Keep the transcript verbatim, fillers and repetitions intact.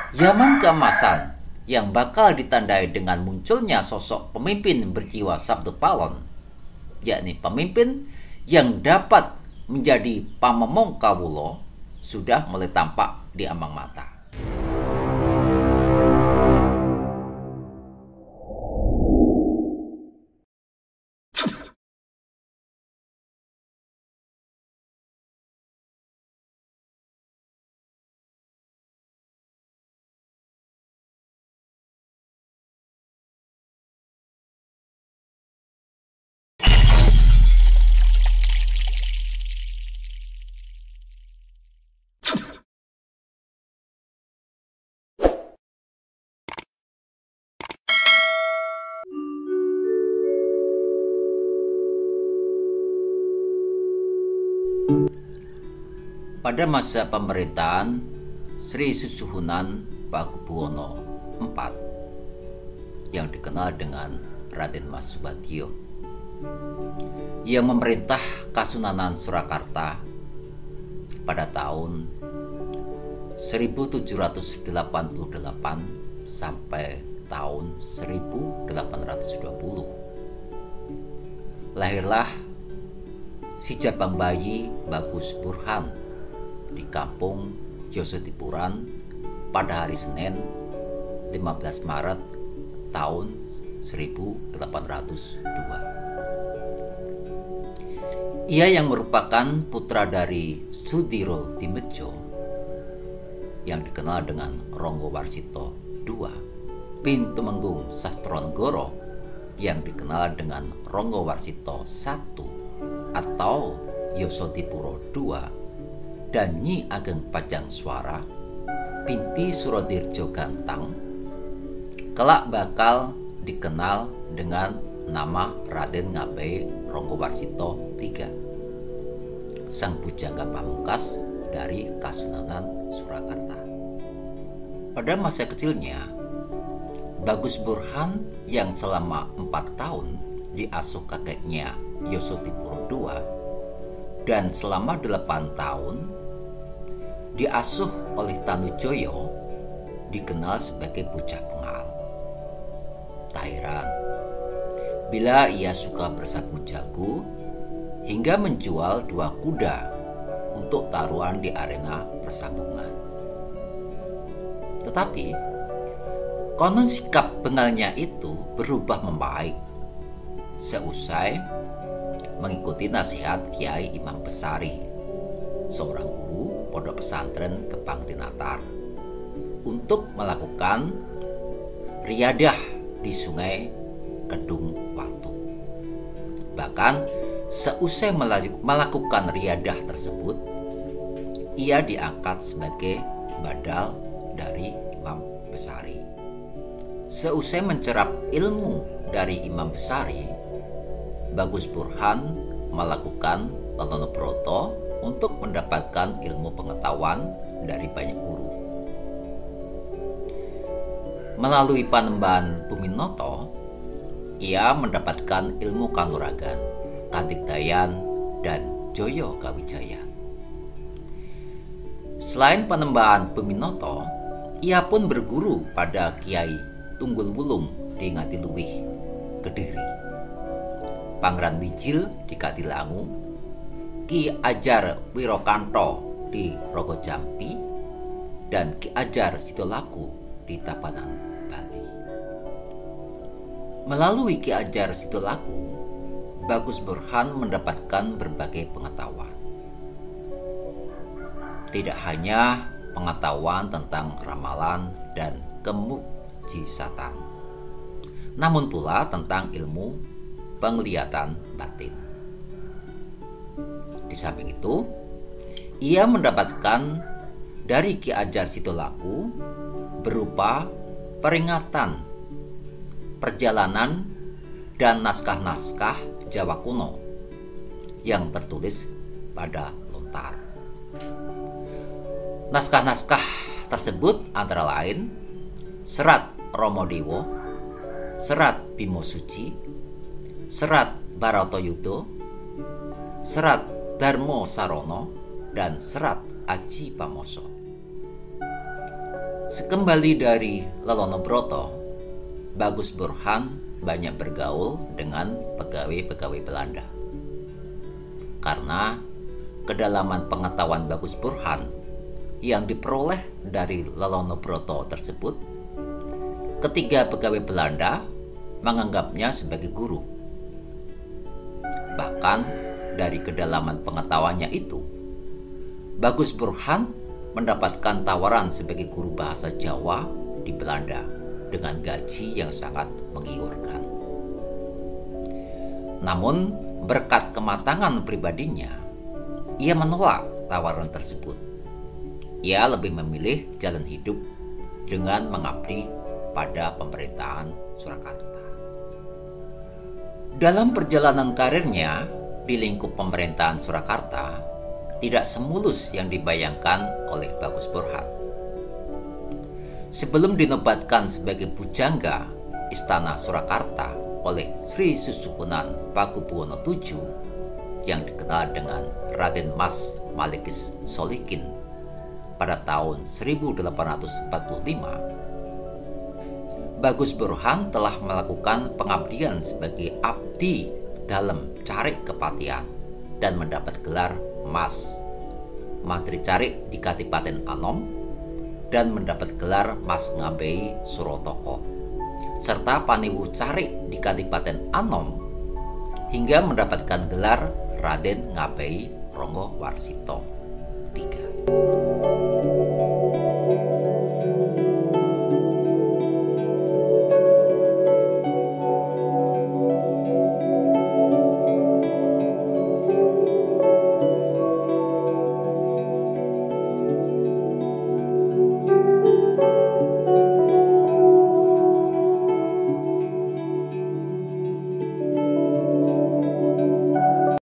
Zaman keemasan yang bakal ditandai dengan munculnya sosok pemimpin berjiwa sabtu palon, yakni pemimpin yang dapat menjadi pamomong kawulo, sudah mulai tampak di ambang mata. Pada masa pemerintahan Sri Susuhunan Pakubuwono keempat yang dikenal dengan Raden Mas Subagio, yang memerintah Kasunanan Surakarta pada tahun seribu tujuh ratus delapan puluh delapan sampai tahun seribu delapan ratus dua puluh. Lahirlah si Jabang Bayi Bagus Burhan di kampung Josodipuran pada hari Senin lima belas Maret tahun seribu delapan ratus dua. Ia yang merupakan putra dari Sudiro Timbejo yang dikenal dengan Ronggo Warsito kedua bin Tumenggung Sastronegoro yang dikenal dengan Ronggo Warsito satu atau Yosodipuro dua, dan Nyi Ageng Pajangswara binti Surodirjo Gantang kelak bakal dikenal dengan nama Raden Ngabe Ronggo Warsito tiga, sang pujangga pamungkas dari Kasunanan Surakarta. Pada masa kecilnya, Bagus Burhan yang selama empat tahun diasuh kakeknya Yosodipuro kedua dan selama delapan tahun diasuh oleh Tanujoyo, dikenal sebagai bocah pengal. Tak heran bila ia suka bersabu jago hingga menjual dua kuda untuk taruhan di arena persabungan. Tetapi konon sikap bengalnya itu berubah membaik seusai mengikuti nasihat Kiai Imam Besari, seorang guru pondok pesantren Gebang Tinatar, untuk melakukan riyadah di Sungai Kedung Watu. Bahkan seusai melakukan riyadah tersebut, ia diangkat sebagai badal dari Imam Besari. Seusai mencerap ilmu dari Imam Besari, Bagus Burhan melakukan Tononoproto untuk mendapatkan ilmu pengetahuan dari banyak guru. Melalui Panembahan Buminoto, ia mendapatkan ilmu kanuragan, kadigdayan, dan Joyo Kawijaya. Selain Panembahan Buminoto, ia pun berguru pada Kiai Tunggul Wulung di Ngatiluwih, Kediri, Pangeran Wijil di Katilangu, Ki Ajar Wirokanto di Rogojampi, dan Ki Ajar Sidolaku di Tabanan, Bali. Melalui Ki Ajar Sidolaku, Bagus Burhan mendapatkan berbagai pengetahuan. Tidak hanya pengetahuan tentang ramalan dan kemukjizatan, namun pula tentang ilmu penglihatan batin. Di samping itu, ia mendapatkan dari Ki Ajar Sidolaku berupa peringatan, perjalanan, dan naskah-naskah Jawa kuno yang tertulis pada lontar. Naskah-naskah tersebut antara lain Serat Romodewo, Serat Bimo Suci, Serat Baratoyudo, Serat Darmo Sarono, dan Serat Aji Pamoso. Sekembali dari Lelonobroto, Bagus Burhan banyak bergaul dengan pegawai-pegawai Belanda. Karena kedalaman pengetahuan Bagus Burhan yang diperoleh dari Lelonobroto tersebut, ketiga pegawai Belanda menganggapnya sebagai guru. Bahkan dari kedalaman pengetahuannya itu, Bagus Burhan mendapatkan tawaran sebagai guru bahasa Jawa di Belanda dengan gaji yang sangat menggiurkan. Namun, berkat kematangan pribadinya, ia menolak tawaran tersebut. Ia lebih memilih jalan hidup dengan mengabdi pada pemerintahan Surakarta. Dalam perjalanan karirnya di lingkup pemerintahan Surakarta, tidak semulus yang dibayangkan oleh Bagus Burhan. Sebelum dinobatkan sebagai pujangga Istana Surakarta oleh Sri Susuhunan Pakubuwono tujuh yang dikenal dengan Raden Mas Malikis Solikin pada tahun seribu delapan ratus empat puluh lima, Bagus Burhan telah melakukan pengabdian sebagai abdi dalam Carik Kepatihan dan mendapat gelar Mas Mantri Carik di Kadipaten Anom dan mendapat gelar Mas Ngabei Surotoko serta Paniwu Carik di Kadipaten Anom hingga mendapatkan gelar Raden Ngabei Ronggo Warsito tiga.